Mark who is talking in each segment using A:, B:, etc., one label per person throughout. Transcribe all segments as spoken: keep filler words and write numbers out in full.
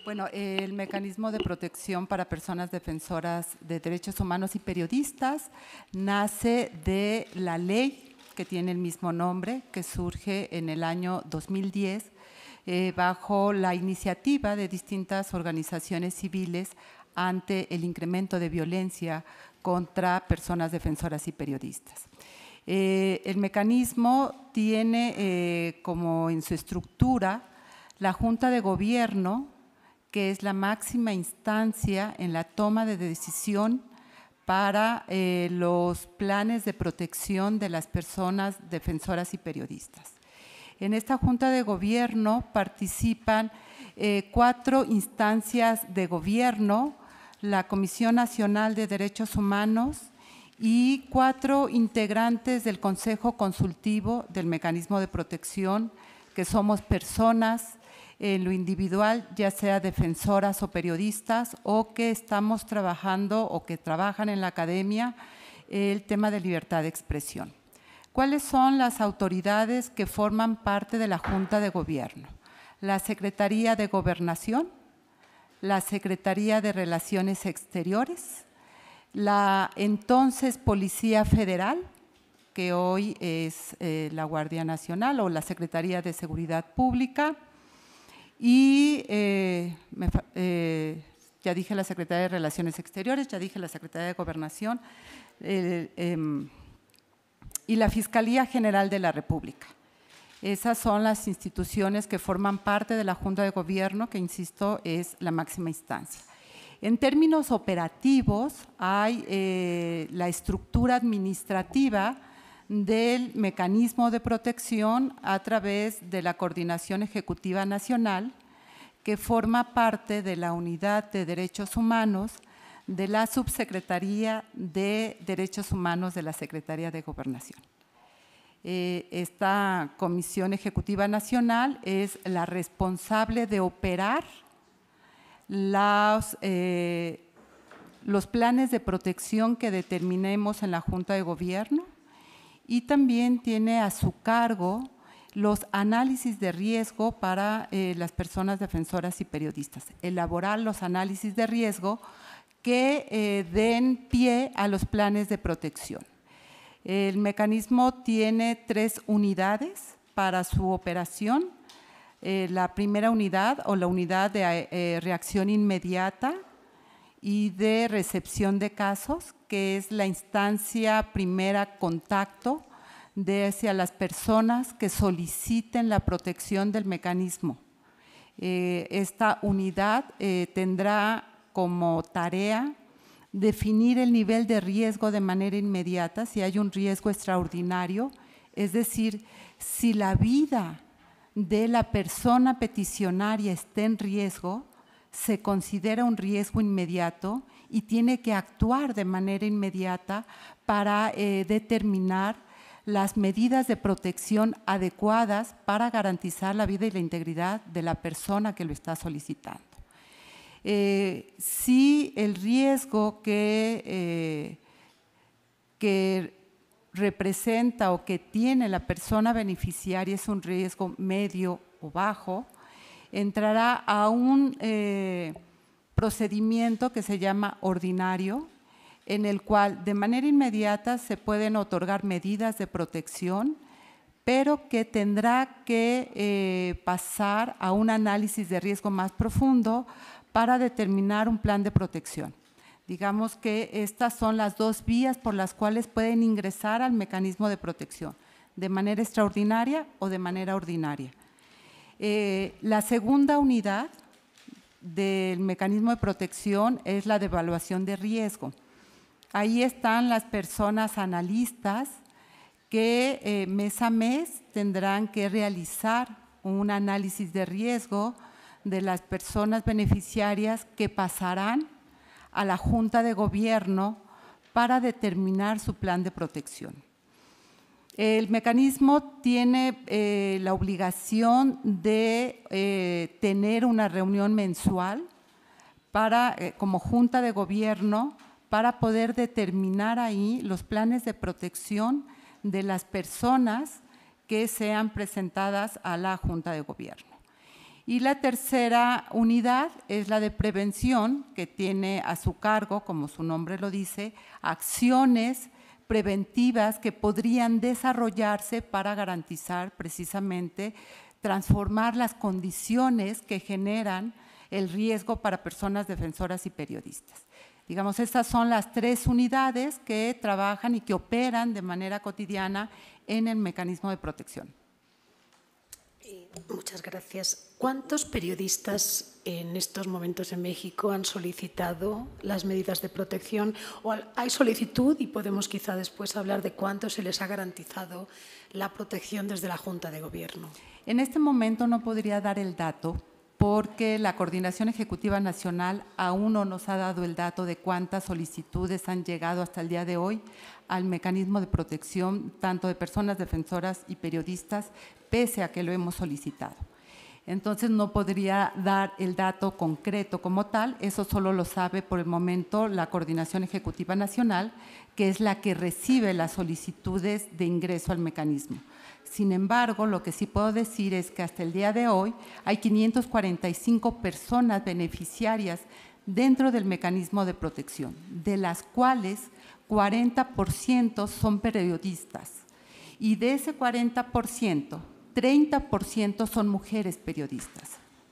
A: Bueno, el mecanismo de protección para personas defensoras de derechos humanos y periodistas nace de la ley que tiene el mismo nombre, que surge en el año dos mil diez, eh, bajo la iniciativa de distintas organizaciones civiles ante el incremento de violencia contra personas defensoras y periodistas. Eh, el mecanismo tiene eh, como en su estructura la Junta de Gobierno, que es la máxima instancia en la toma de decisión para eh, los planes de protección de las personas defensoras y periodistas. En esta Junta de Gobierno participan eh, cuatro instancias de gobierno, la Comisión Nacional de Derechos Humanos y cuatro integrantes del Consejo Consultivo del Mecanismo de Protección, que somos personas en lo individual, ya sea defensoras o periodistas, o que estamos trabajando o que trabajan en la academia el tema de libertad de expresión. ¿Cuáles son las autoridades que forman parte de la Junta de Gobierno? La Secretaría de Gobernación, la Secretaría de Relaciones Exteriores, la entonces Policía Federal, que hoy es eh, la Guardia Nacional o la Secretaría de Seguridad Pública, y eh, me, eh, ya dije la Secretaría de Relaciones Exteriores, ya dije la Secretaría de Gobernación eh, eh, y la Fiscalía General de la República. Esas son las instituciones que forman parte de la Junta de Gobierno, que insisto es la máxima instancia. En términos operativos hay eh, la estructura administrativa del mecanismo de protección a través de la Coordinación Ejecutiva Nacional, que forma parte de la Unidad de Derechos Humanos de la Subsecretaría de Derechos Humanos de la Secretaría de Gobernación. Eh, esta Comisión Ejecutiva Nacional es la responsable de operar los, eh, los planes de protección que determinemos en la Junta de Gobierno, y también tiene a su cargo los análisis de riesgo para eh, las personas defensoras y periodistas, elaborar los análisis de riesgo que eh, den pie a los planes de protección. El mecanismo tiene tres unidades para su operación. Eh, la primera unidad o la unidad de eh, reacción inmediata y de recepción de casos, que es la instancia primera contacto de hacia las personas que soliciten la protección del mecanismo. Eh, esta unidad eh, tendrá como tarea definir el nivel de riesgo de manera inmediata, si hay un riesgo extraordinario, es decir, si la vida de la persona peticionaria está en riesgo, se considera un riesgo inmediato y tiene que actuar de manera inmediata para eh, determinar las medidas de protección adecuadas para garantizar la vida y la integridad de la persona que lo está solicitando. Eh, si el riesgo que, eh, que representa o que tiene la persona beneficiaria es un riesgo medio o bajo, entrará a un eh, procedimiento que se llama ordinario, en el cual de manera inmediata se pueden otorgar medidas de protección, pero que tendrá que eh, pasar a un análisis de riesgo más profundo para determinar un plan de protección. Digamos que estas son las dos vías por las cuales pueden ingresar al mecanismo de protección, de manera extraordinaria o de manera ordinaria. Eh, la segunda unidad del mecanismo de protección es la de evaluación de riesgo. Ahí están las personas analistas que eh, mes a mes tendrán que realizar un análisis de riesgo de las personas beneficiarias que pasarán a la Junta de Gobierno para determinar su plan de protección. El mecanismo tiene eh, la obligación de eh, tener una reunión mensual para, eh, como Junta de Gobierno para poder determinar ahí los planes de protección de las personas que sean presentadas a la Junta de Gobierno. Y la tercera unidad es la de prevención, que tiene a su cargo, como su nombre lo dice, acciones preventivas que podrían desarrollarse para garantizar precisamente transformar las condiciones que generan el riesgo para personas defensoras y periodistas. Digamos, estas son las tres unidades que trabajan y que operan de manera cotidiana en el mecanismo de protección.
B: Muchas gracias. ¿Cuántos periodistas en estos momentos en México han solicitado las medidas de protección? ¿O hay solicitud y podemos quizá después hablar de cuánto se les ha garantizado la protección desde la Junta de Gobierno?
A: En este momento no podría dar el dato porque la Coordinación Ejecutiva Nacional aún no nos ha dado el dato de cuántas solicitudes han llegado hasta el día de hoy al mecanismo de protección tanto de personas defensoras y periodistas, pese a que lo hemos solicitado. Entonces no podría dar el dato concreto como tal, eso solo lo sabe por el momento la Coordinación Ejecutiva Nacional, que es la que recibe las solicitudes de ingreso al mecanismo. Sin embargo, lo que sí puedo decir es que hasta el día de hoy hay quinientas cuarenta y cinco personas beneficiarias dentro del mecanismo de protección, de las cuales cuarenta por ciento son periodistas y de ese cuarenta por ciento, treinta por ciento son mujeres periodistas.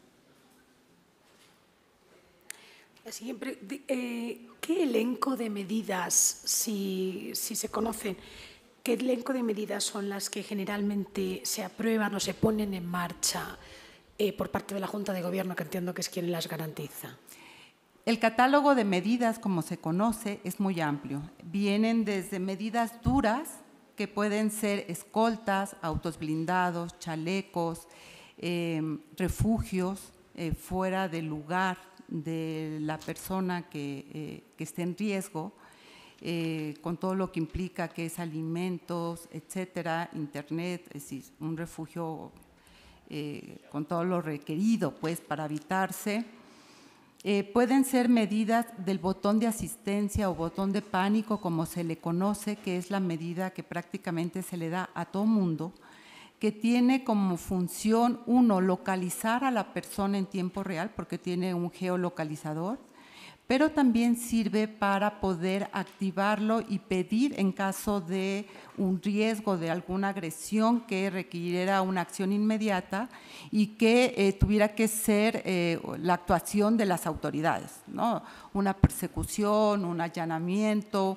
B: Siempre, eh, ¿qué elenco de medidas, si, si se conocen, qué elenco de medidas son las que generalmente se aprueban o se ponen en marcha eh, por parte de la Junta de Gobierno, que entiendo que es quien las garantiza?
A: El catálogo de medidas, como se conoce, es muy amplio. Vienen desde medidas duras, que pueden ser escoltas, autos blindados, chalecos, eh, refugios eh, fuera del lugar de la persona que, eh, que esté en riesgo, eh, con todo lo que implica que es alimentos, etcétera, internet, es decir, un refugio eh, con todo lo requerido pues, para habitarse. Eh, pueden ser medidas del botón de asistencia o botón de pánico, como se le conoce, que es la medida que prácticamente se le da a todo mundo, que tiene como función, uno, localizar a la persona en tiempo real, porque tiene un geolocalizador, pero también sirve para poder activarlo y pedir en caso de un riesgo de alguna agresión que requiriera una acción inmediata y que eh, tuviera que ser eh, la actuación de las autoridades, ¿no? Una persecución, un allanamiento,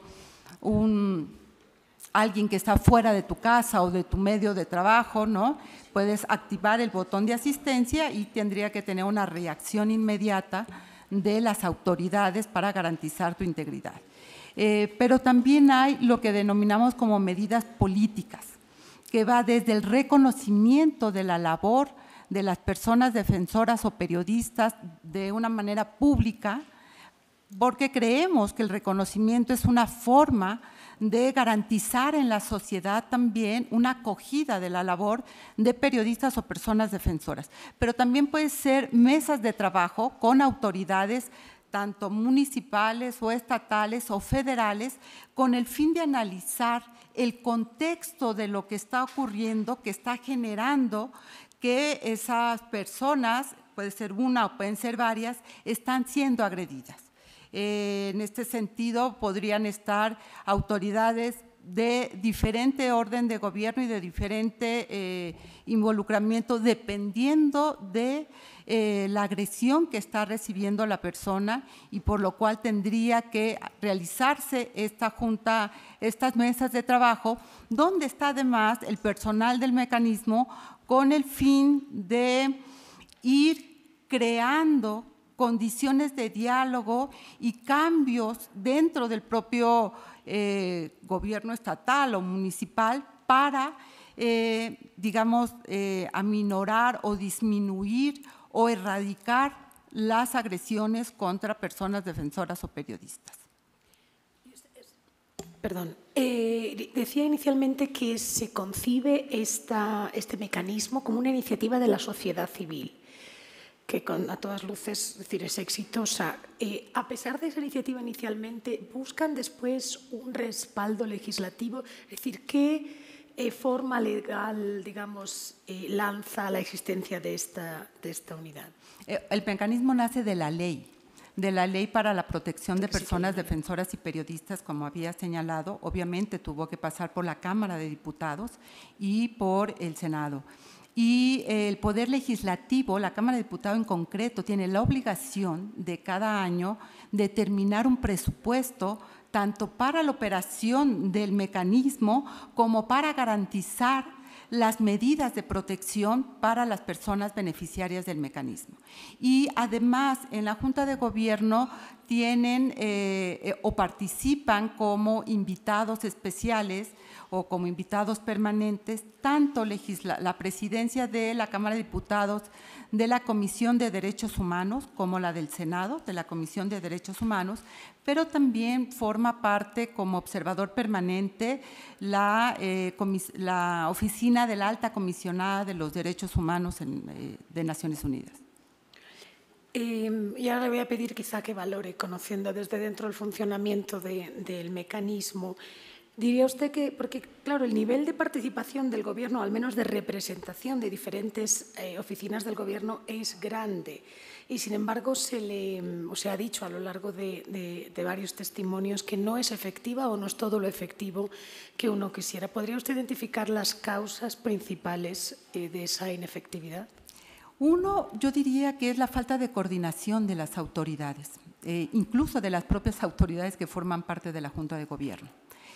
A: un, alguien que está fuera de tu casa o de tu medio de trabajo, ¿no? Puedes activar el botón de asistencia y tendría que tener una reacción inmediata de las autoridades para garantizar tu integridad. Eh, pero también hay lo que denominamos como medidas políticas, que va desde el reconocimiento de la labor de las personas defensoras o periodistas de una manera pública, porque creemos que el reconocimiento es una forma de garantizar en la sociedad también una acogida de la labor de periodistas o personas defensoras. Pero también puede ser mesas de trabajo con autoridades tanto municipales o estatales o federales con el fin de analizar el contexto de lo que está ocurriendo, que está generando que esas personas, puede ser una o pueden ser varias, están siendo agredidas. Eh, en este sentido, podrían estar autoridades de diferente orden de gobierno y de diferente eh, involucramiento, dependiendo de eh, la agresión que está recibiendo la persona y por lo cual tendría que realizarse esta junta, estas mesas de trabajo, donde está además el personal del mecanismo con el fin de ir creando condiciones de diálogo y cambios dentro del propio eh, gobierno estatal o municipal para, eh, digamos, eh, aminorar o disminuir o erradicar las agresiones contra personas defensoras o periodistas.
B: Perdón, eh, decía inicialmente que se concibe esta, este mecanismo como una iniciativa de la sociedad civil, que con, a todas luces, es decir, es exitosa. Eh, a pesar de esa iniciativa inicialmente, ¿buscan después un respaldo legislativo? Es decir, ¿qué eh, forma legal, digamos, eh, lanza la existencia de esta, de esta unidad?
A: Eh, el mecanismo nace de la ley, de la Ley para la Protección de Personas Defensoras y Periodistas, como había señalado. Obviamente tuvo que pasar por la Cámara de Diputados y por el Senado. Y el Poder Legislativo, la Cámara de Diputados en concreto, tiene la obligación de cada año determinar un presupuesto tanto para la operación del mecanismo como para garantizar las medidas de protección para las personas beneficiarias del mecanismo. Y además, en la Junta de Gobierno tienen eh, o participan como invitados especiales o como invitados permanentes, tanto legisla, la presidencia de la Cámara de Diputados, de la Comisión de Derechos Humanos, como la del Senado, de la Comisión de Derechos Humanos, pero también forma parte como observador permanente la, eh, comis, la Oficina de la Alta Comisionada de los Derechos Humanos en, eh, de Naciones Unidas.
B: Eh, y ahora le voy a pedir quizá que valore, conociendo desde dentro el funcionamiento de, del mecanismo. Diría usted que, porque claro, el nivel de participación del Gobierno, al menos de representación de diferentes eh, oficinas del Gobierno, es grande. Y sin embargo, se le o se ha dicho a lo largo de, de, de varios testimonios que no es efectiva o no es todo lo efectivo que uno quisiera. ¿Podría usted identificar las causas principales eh, de esa inefectividad?
A: Uno, yo diría que es la falta de coordinación de las autoridades, eh, incluso de las propias autoridades que forman parte de la Junta de Gobierno.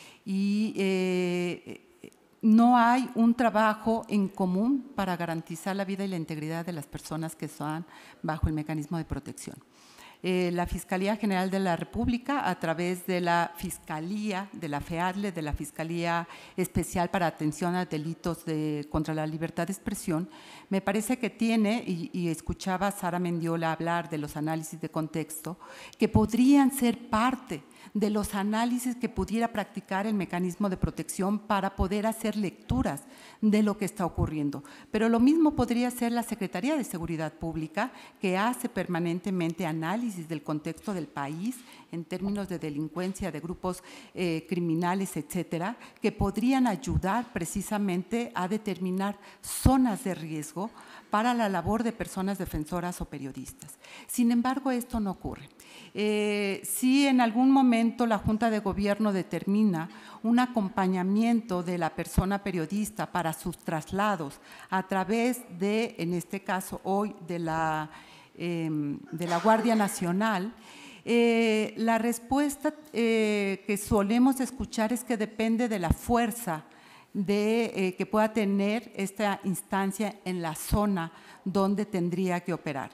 A: Y eh, no hay un trabajo en común para garantizar la vida y la integridad de las personas que están bajo el mecanismo de protección. Eh, la Fiscalía General de la República, a través de la Fiscalía, de la FEADLE, de la Fiscalía Especial para Atención a Delitos de, contra la Libertad de Expresión, me parece que tiene, y, y escuchaba a Sara Mendiola hablar de los análisis de contexto, que podrían ser parte de los análisis que pudiera practicar el mecanismo de protección para poder hacer lecturas de lo que está ocurriendo. Pero lo mismo podría ser la Secretaría de Seguridad Pública, que hace permanentemente análisis del contexto del país en términos de delincuencia, de grupos eh, criminales, etcétera, que podrían ayudar precisamente a determinar zonas de riesgo para la labor de personas defensoras o periodistas. Sin embargo, esto no ocurre. Eh, si en algún momento la Junta de Gobierno determina un acompañamiento de la persona periodista para sus traslados a través de, en este caso hoy, de la, eh, de la Guardia Nacional, eh, la respuesta eh, que solemos escuchar es que depende de la fuerza de, eh, que pueda tener esta instancia en la zona donde tendría que operar.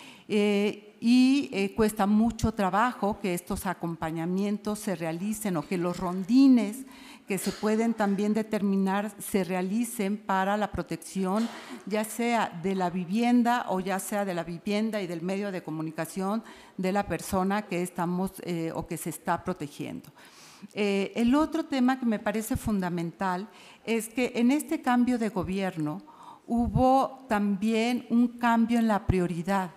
A: Eh, y eh, cuesta mucho trabajo que estos acompañamientos se realicen o que los rondines que se pueden también determinar se realicen para la protección, ya sea de la vivienda o ya sea de la vivienda y del medio de comunicación de la persona que estamos eh, o que se está protegiendo. Eh, el otro tema que me parece fundamental es que en este cambio de gobierno hubo también un cambio en la prioridad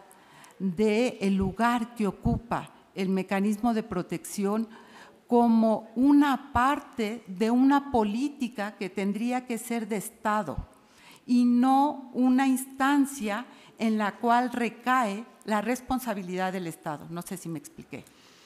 A: del lugar que ocupa el mecanismo de protección como una parte de una política que tendría que ser de Estado y no una instancia en la cual recae la responsabilidad del Estado. No sé si me expliqué.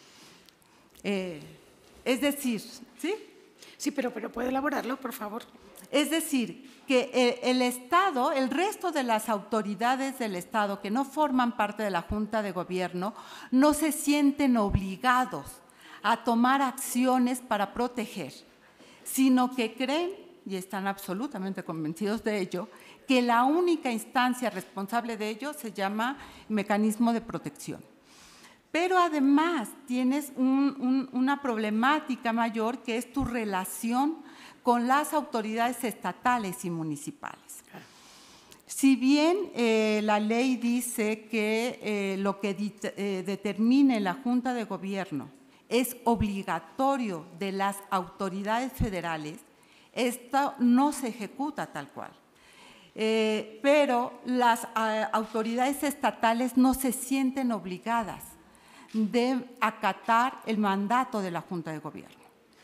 A: Eh, es decir, ¿sí?
B: Sí, pero, pero ¿puede elaborarlo, por favor?
A: Es decir, que el, el Estado, el resto de las autoridades del Estado que no forman parte de la Junta de Gobierno, no se sienten obligados a tomar acciones para proteger, sino que creen, y están absolutamente convencidos de ello, que la única instancia responsable de ello se llama mecanismo de protección. Pero además tienes un, un, una problemática mayor, que es tu relación con las autoridades estatales y municipales. Si bien eh, la ley dice que eh, lo que eh, determine la Junta de Gobierno es obligatorio de las autoridades federales, esto no se ejecuta tal cual. Eh, pero las eh, autoridades estatales no se sienten obligadas de acatar el mandato de la Junta de Gobierno.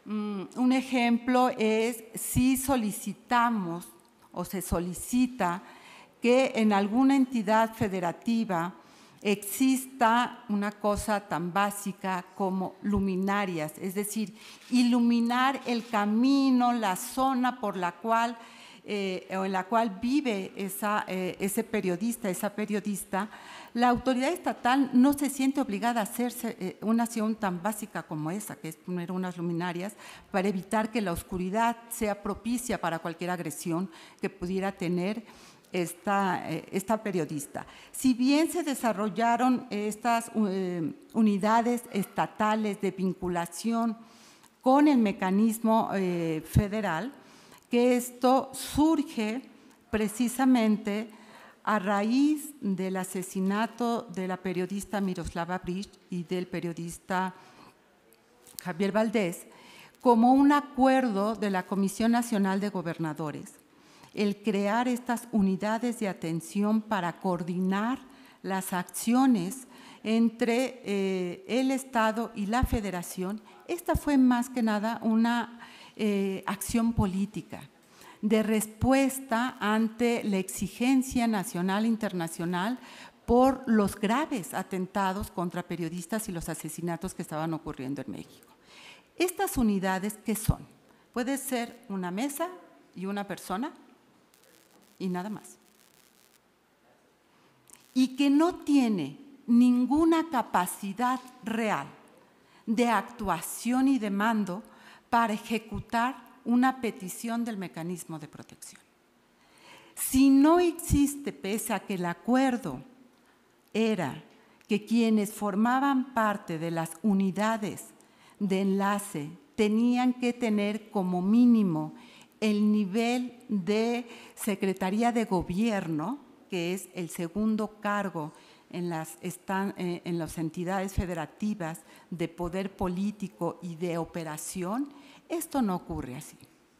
A: Mm, un ejemplo es si solicitamos o se solicita que en alguna entidad federativa exista una cosa tan básica como luminarias, es decir, iluminar el camino, la zona por la cual eh, o en la cual vive esa, eh, ese periodista, esa periodista. La autoridad estatal no se siente obligada a hacerse eh, una acción tan básica como esa, que es poner unas luminarias para evitar que la oscuridad sea propicia para cualquier agresión que pudiera tener Esta, esta periodista. Si bien se desarrollaron estas eh, unidades estatales de vinculación con el mecanismo eh, federal, que esto surge precisamente a raíz del asesinato de la periodista Miroslava Brecht y del periodista Javier Valdés, como un acuerdo de la Comisión Nacional de Gobernadores, el crear estas unidades de atención para coordinar las acciones entre eh, el Estado y la Federación. Esta fue más que nada una eh, acción política de respuesta ante la exigencia nacional e internacional por los graves atentados contra periodistas y los asesinatos que estaban ocurriendo en México. Estas unidades, ¿qué son? Puede ser una mesa y una persona, y nada más. Y que no tiene ninguna capacidad real de actuación y de mando para ejecutar una petición del mecanismo de protección. Si no existe, pese a que el acuerdo era que quienes formaban parte de las unidades de enlace tenían que tener como mínimo el nivel de Secretaría de Gobierno, que es el segundo cargo en las, están, eh, en las entidades federativas de poder político y de operación, esto no ocurre así.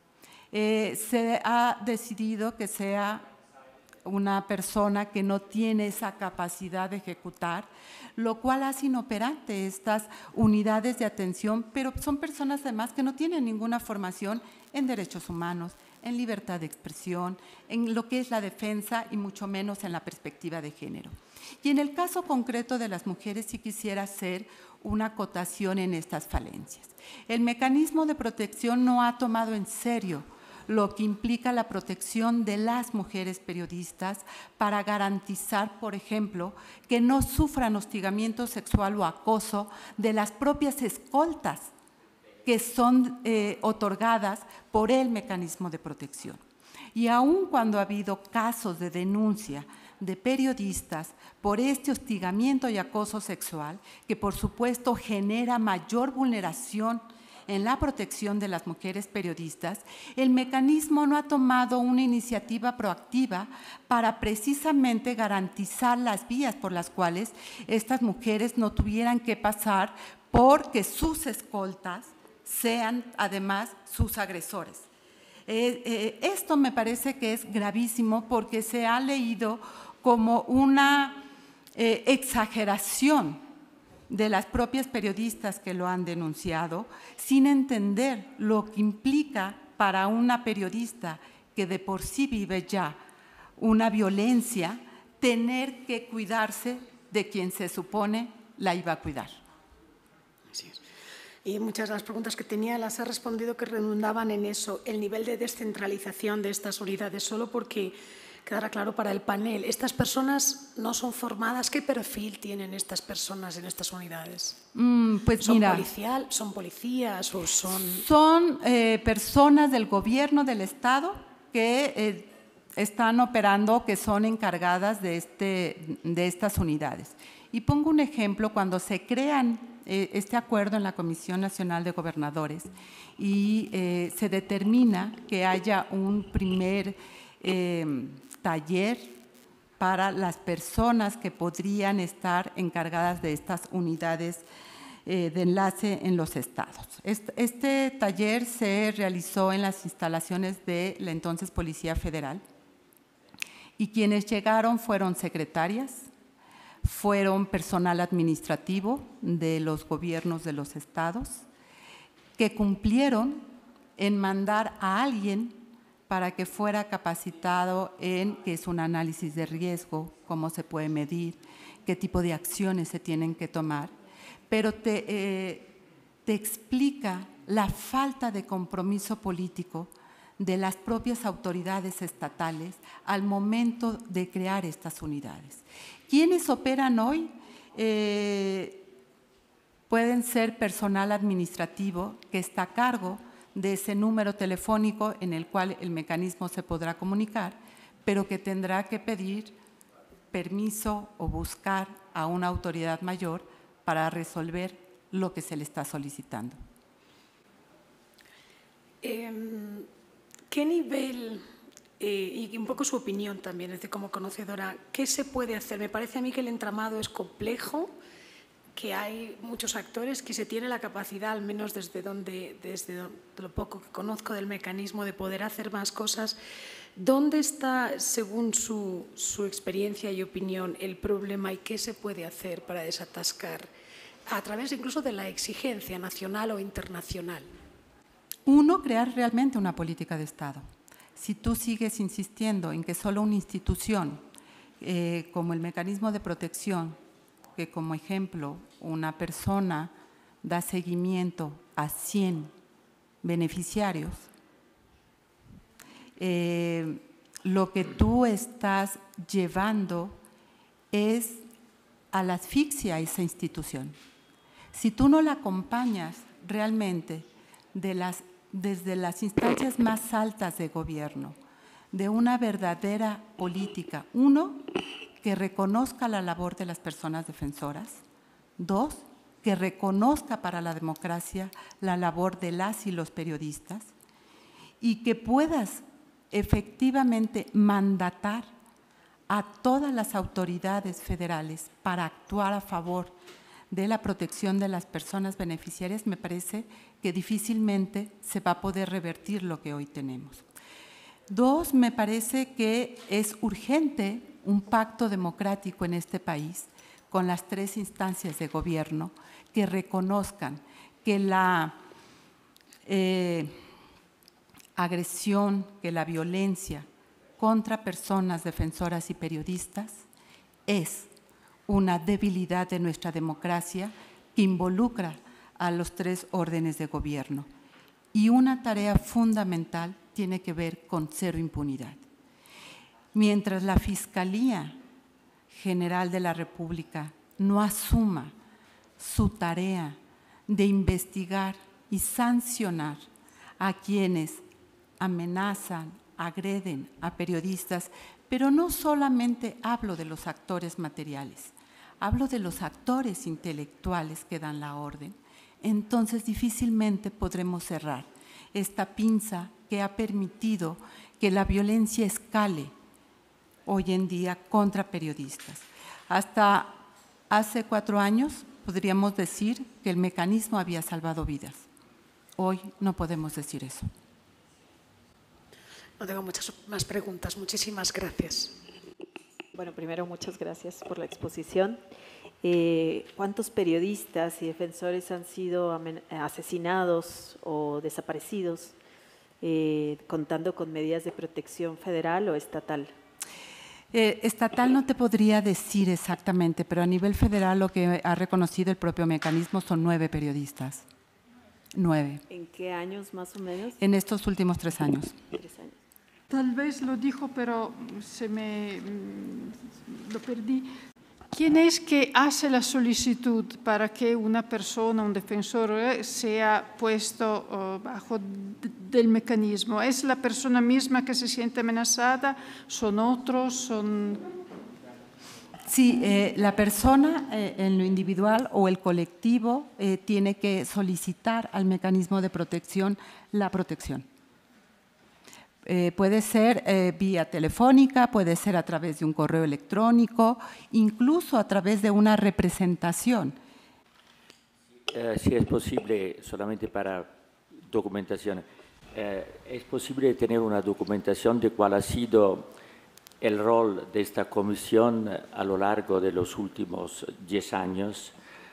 A: Eh, se ha decidido que sea una persona que no tiene esa capacidad de ejecutar, lo cual hace inoperante estas unidades de atención, pero son personas además que no tienen ninguna formación en derechos humanos, en libertad de expresión, en lo que es la defensa y mucho menos en la perspectiva de género. Y en el caso concreto de las mujeres sí quisiera hacer una acotación en estas falencias. El mecanismo de protección no ha tomado en serio lo que implica la protección de las mujeres periodistas para garantizar, por ejemplo, que no sufran hostigamiento sexual o acoso de las propias escoltas que son eh, otorgadas por el mecanismo de protección. Y aun cuando ha habido casos de denuncia de periodistas por este hostigamiento y acoso sexual, que por supuesto genera mayor vulneración en la protección de las mujeres periodistas, el mecanismo no ha tomado una iniciativa proactiva para precisamente garantizar las vías por las cuales estas mujeres no tuvieran que pasar porque sus escoltas sean además sus agresores. Eh, eh, esto me parece que es gravísimo porque se ha leído como una eh, exageración de las propias periodistas que lo han denunciado, sin entender lo que implica para una periodista que de por sí vive ya una violencia, tener que cuidarse de quien se supone la iba a cuidar.
B: Así es. Y muchas de las preguntas que tenía las ha respondido que redundaban en eso, el nivel de descentralización de estas unidades, solo porque quedará claro para el panel. Estas personas no son formadas. ¿Qué perfil tienen estas personas en estas unidades?
A: Mm, pues
B: ¿Son,
A: mira,
B: policial, ¿Son policías o son...?
A: Son eh, personas del gobierno del Estado que eh, están operando, que son encargadas de, este, de estas unidades. Y pongo un ejemplo, cuando se crean eh, este acuerdo en la Comisión Nacional de Gobernadores y eh, se determina que haya un primer eh, taller para las personas que podrían estar encargadas de estas unidades eh, de enlace en los estados. Este, este taller se realizó en las instalaciones de la entonces Policía Federal y quienes llegaron fueron secretarias, fueron personal administrativo de los gobiernos de los estados, que cumplieron en mandar a alguien para que fuera capacitado en qué es un análisis de riesgo, cómo se puede medir, qué tipo de acciones se tienen que tomar, pero te, eh, te explica la falta de compromiso político de las propias autoridades estatales al momento de crear estas unidades. ¿Quiénes operan hoy? Eh, pueden ser personal administrativo que está a cargo de ese número telefónico en el cual el mecanismo se podrá comunicar, pero que tendrá que pedir permiso o buscar a una autoridad mayor para resolver lo que se le está solicitando.
B: Eh, ¿Qué nivel, eh, y un poco su opinión también, desde como conocedora, qué se puede hacer? Me parece a mí que el entramado es complejo, que hay muchos actores, que se tiene la capacidad, al menos desde, donde, desde donde, lo poco que conozco del mecanismo, de poder hacer más cosas. ¿Dónde está, según su, su experiencia y opinión, el problema y qué se puede hacer para desatascar a través incluso de la exigencia nacional o internacional?
A: Uno, crear realmente una política de Estado. Si tú sigues insistiendo en que solo una institución, eh, como el mecanismo de protección, que como ejemplo una persona da seguimiento a cien beneficiarios, eh, lo que tú estás llevando es a la asfixia a esa institución. Si tú no la acompañas realmente de las, desde las instancias más altas de gobierno, de una verdadera política, uno, que reconozca la labor de las personas defensoras, dos, que reconozca para la democracia la labor de las y los periodistas y que puedas efectivamente mandatar a todas las autoridades federales para actuar a favor de la protección de las personas beneficiarias, me parece que difícilmente se va a poder revertir lo que hoy tenemos. Dos, me parece que es urgente un pacto democrático en este país con las tres instancias de gobierno que reconozcan que la eh, agresión, que la violencia contra personas defensoras y periodistas es una debilidad de nuestra democracia que involucra a los tres órdenes de gobierno. Y una tarea fundamental tiene que ver con cero impunidad. Mientras la Fiscalía General de la República no asuma su tarea de investigar y sancionar a quienes amenazan, agreden a periodistas, pero no solamente hablo de los actores materiales, hablo de los actores intelectuales que dan la orden, entonces difícilmente podremos cerrar esta pinza que ha permitido que la violencia escale hoy en día contra periodistas. Hasta hace cuatro años podríamos decir que el mecanismo había salvado vidas. Hoy no podemos decir eso.
B: No tengo muchas más preguntas. Muchísimas gracias.
C: Bueno, primero muchas gracias por la exposición. Eh, ¿Cuántos periodistas y defensores han sido asesinados o desaparecidos eh, contando con medidas de protección federal o estatal?
A: Eh, estatal no te podría decir exactamente, pero a nivel federal lo que ha reconocido el propio mecanismo son nueve periodistas. Nueve.
C: ¿En qué años más o menos?
A: En estos últimos tres años.
C: Tres años.
D: Tal vez lo dijo, pero se me lo perdí. ¿Quién es que hace la solicitud para que una persona, un defensor, sea puesto uh, bajo del mecanismo? ¿Es la persona misma que se siente amenazada? ¿Son otros? ¿Son...?
A: Sí, eh, la persona eh, en lo individual o el colectivo eh, tiene que solicitar al mecanismo de protección la protección. Eh, puede ser eh, vía telefónica, puede ser a través de un correo electrónico, incluso a través de una representación.
E: Eh, si es posible, solamente para documentación, eh, ¿es posible tener una documentación de cuál ha sido el rol de esta comisión a lo largo de los últimos diez años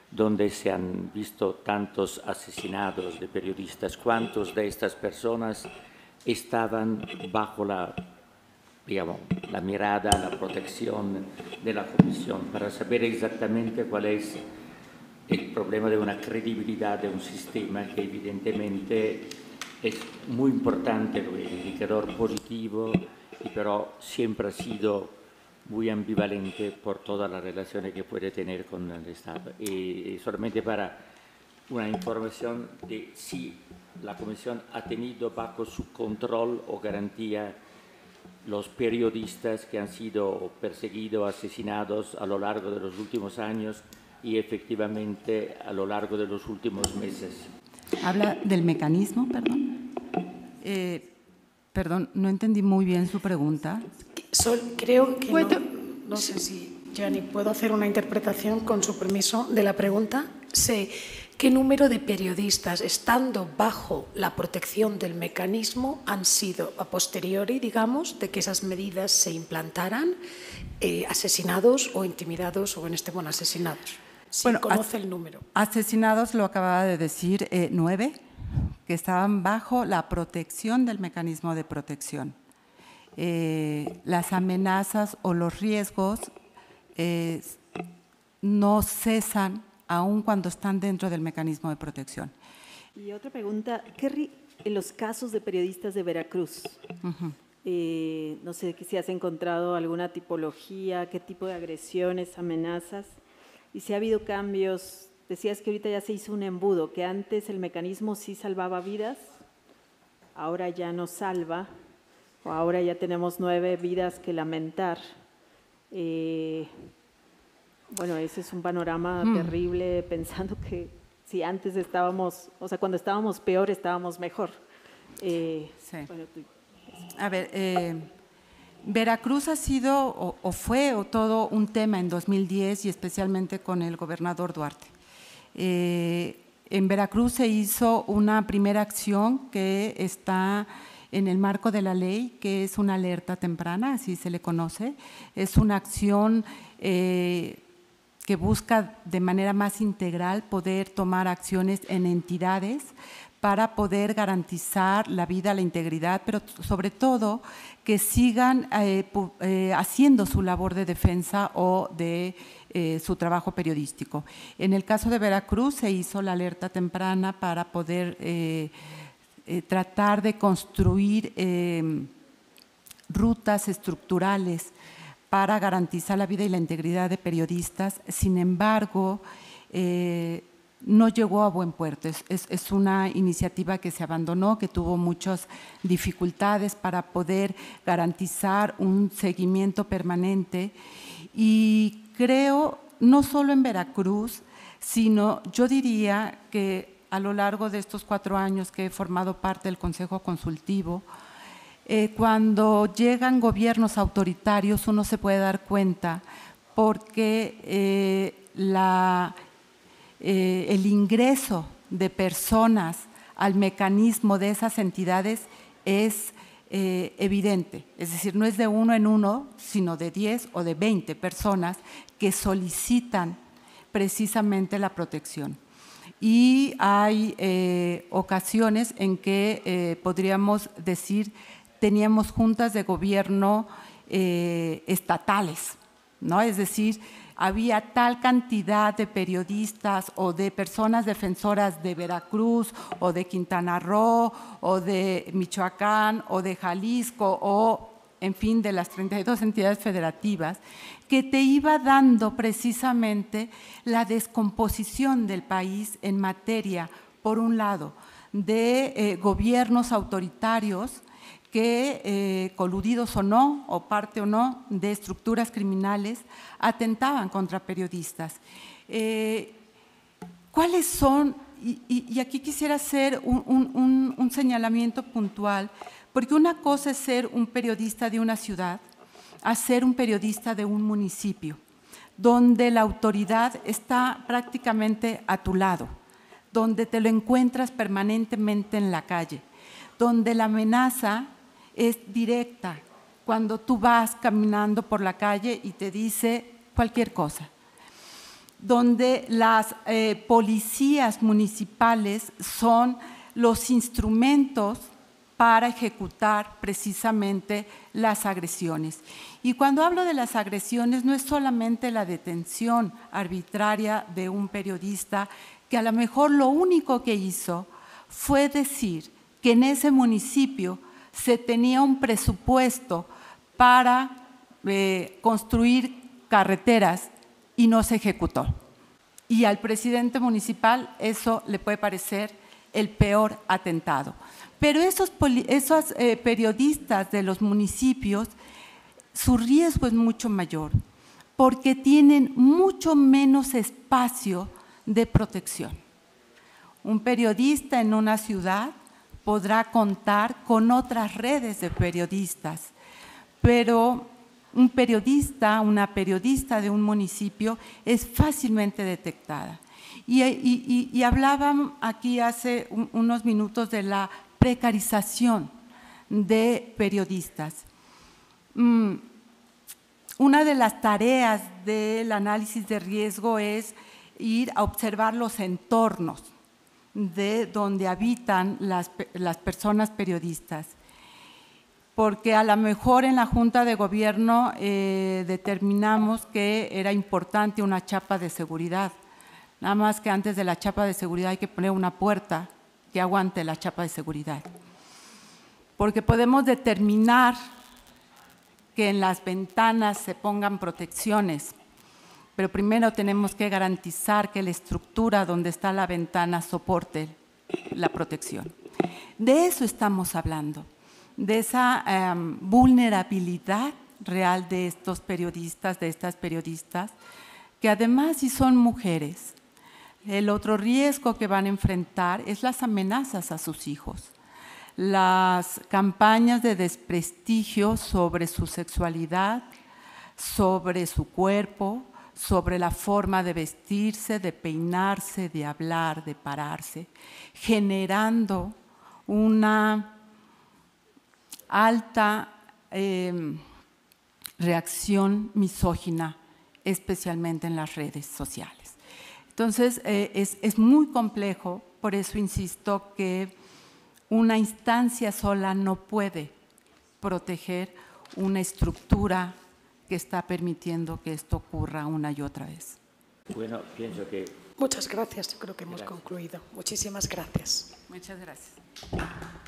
E: donde se han visto tantos asesinatos de periodistas. ¿Cuántos de estas personas estaban bajo la, digamos, la mirada, la protección de la comisión, para saber exactamente cuál es el problema de una credibilidad de un sistema que evidentemente es muy importante, el indicador positivo, y pero siempre ha sido muy ambivalente por todas las relaciones que puede tener con el Estado. Y, y solamente para una información de si la Comisión ha tenido bajo su control o garantía los periodistas que han sido perseguidos, asesinados a lo largo de los últimos años y efectivamente a lo largo de los últimos meses.
A: Habla del mecanismo, perdón. Eh, perdón, no entendí muy bien su pregunta.
B: Sol, creo que
D: ¿Puedo?
B: no, no sé si, Gianni, ¿puedo hacer una interpretación con su permiso de la pregunta? Sé qué número de periodistas, estando bajo la protección del mecanismo, han sido a posteriori, digamos, de que esas medidas se implantaran, eh, asesinados o intimidados, o en este, bueno, asesinados. Si
A: Bueno,
B: conoce el número.
A: Asesinados, lo acababa de decir, eh, nueve, que estaban bajo la protección del mecanismo de protección. Eh, las amenazas o los riesgos eh, no cesan aun cuando están dentro del mecanismo de protección.
C: Y otra pregunta, Kerry, en los casos de periodistas de Veracruz, uh-huh. eh, no sé si has encontrado alguna tipología, qué tipo de agresiones, amenazas, y si ha habido cambios. Decías que ahorita ya se hizo un embudo, que antes el mecanismo sí salvaba vidas, ahora ya no salva, o ahora ya tenemos nueve vidas que lamentar. Eh, bueno, ese es un panorama mm. terrible, pensando que si antes estábamos, o sea, cuando estábamos peor, estábamos mejor. Eh,
A: sí.
C: Bueno, tú,
A: A ver, eh, Veracruz ha sido o, o fue o todo un tema en dos mil diez y especialmente con el gobernador Duarte. Eh, en Veracruz se hizo una primera acción que está en el marco de la ley, que es una alerta temprana, así se le conoce. Es una acción eh, que busca de manera más integral poder tomar acciones en entidades para poder garantizar la vida, la integridad, pero sobre todo que sigan eh, eh, haciendo su labor de defensa o de eh, su trabajo periodístico. En el caso de Veracruz se hizo la alerta temprana para poder eh, eh, tratar de construir eh, rutas estructurales para garantizar la vida y la integridad de periodistas. Sin embargo, eh, no llegó a buen puerto. Es, es, es una iniciativa que se abandonó, que tuvo muchas dificultades para poder garantizar un seguimiento permanente. Y creo, no solo en Veracruz, sino yo diría que a lo largo de estos cuatro años que he formado parte del Consejo Consultivo, eh, cuando llegan gobiernos autoritarios uno se puede dar cuenta porque eh, la… Eh, el ingreso de personas al mecanismo de esas entidades es eh, evidente, es decir, no es de uno en uno, sino de diez o de veinte personas que solicitan precisamente la protección. Y hay eh, ocasiones en que eh, podríamos decir, teníamos juntas de gobierno eh, estatales, ¿no? Es decir, había tal cantidad de periodistas o de personas defensoras de Veracruz o de Quintana Roo o de Michoacán o de Jalisco o, en fin, de las treinta y dos entidades federativas, que te iba dando precisamente la descomposición del país en materia, por un lado, de eh, gobiernos autoritarios que, eh, coludidos o no, o parte o no, de estructuras criminales, atentaban contra periodistas. Eh, ¿Cuáles son? Y, y, y aquí quisiera hacer un, un, un señalamiento puntual, porque una cosa es ser un periodista de una ciudad, a ser un periodista de un municipio, donde la autoridad está prácticamente a tu lado, donde te lo encuentras permanentemente en la calle, donde la amenaza es directa, cuando tú vas caminando por la calle y te dice cualquier cosa. donde las eh, policías municipales son los instrumentos para ejecutar precisamente las agresiones. Y cuando hablo de las agresiones, no es solamente la detención arbitraria de un periodista que a lo mejor lo único que hizo fue decir que en ese municipio se tenía un presupuesto para eh, construir carreteras y no se ejecutó. Y al presidente municipal eso le puede parecer el peor atentado. Pero esos, esos eh, periodistas de los municipios, su riesgo es mucho mayor, porque tienen mucho menos espacio de protección. Un periodista en una ciudad podrá contar con otras redes de periodistas, pero un periodista, una periodista de un municipio es fácilmente detectada. Y, y, y hablaban aquí hace un, unos minutos de la precarización de periodistas. Mm, una de las tareas del análisis de riesgo es ir a observar los entornos de donde habitan las, las personas periodistas, porque a lo mejor en la Junta de Gobierno eh, determinamos que era importante una chapa de seguridad, nada más que antes de la chapa de seguridad hay que poner una puerta que aguante la chapa de seguridad, porque podemos determinar que en las ventanas se pongan protecciones, pero primero tenemos que garantizar que la estructura donde está la ventana soporte la protección. De eso estamos hablando, de esa eh, vulnerabilidad real de estos periodistas, de estas periodistas, que además si son mujeres, el otro riesgo que van a enfrentar es las amenazas a sus hijos, las campañas de desprestigio sobre su sexualidad, sobre su cuerpo, sobre la forma de vestirse, de peinarse, de hablar, de pararse, generando una alta eh, reacción misógina, especialmente en las redes sociales. Entonces, eh, es, es muy complejo, por eso insisto que una instancia sola no puede proteger una estructura que está permitiendo que esto ocurra una y otra vez.
E: Bueno, pienso que…
B: Muchas gracias, yo creo que hemos gracias. concluido. Muchísimas gracias.
A: Muchas gracias.